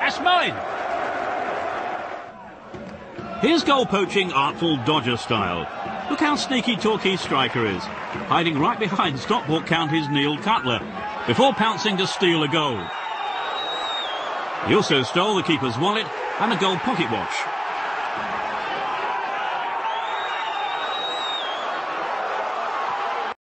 That's mine. Here's goal poaching, artful Dodger style. Look how sneaky Torquay's striker is, hiding right behind Stockport County's Neil Cutler, before pouncing to steal a goal. He also stole the keeper's wallet and a gold pocket watch.